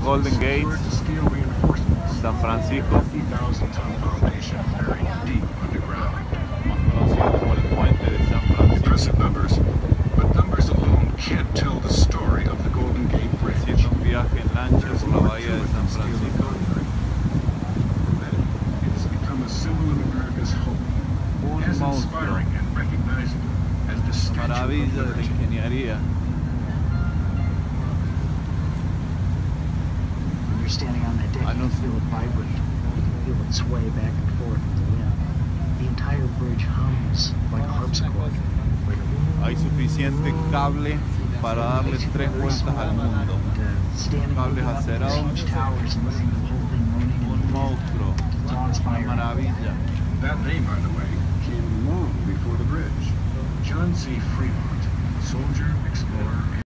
Golden Gate, San Francisco, conocido como el Puente de San Francisco. Impressive numbers, but numbers alone can't tell the story of the Golden Gate Bridge. Haciendo un viaje en lancha por la bahía de San Francisco. It has become a symbol of America's hope, as inspiring and recognizable as the Statue of Maravilla de la Liberty. ingeniería. When you're standing on that deck, you can feel it vibrate. You can feel it sway back and forth in the wind. The entire bridge hums like a harpsichord. Hay suficiente cable para darle 3 vueltas al mundo. Cables acerados, un monstruo, una maravilla. That name, by the way, came long before the bridge. John C. Fremont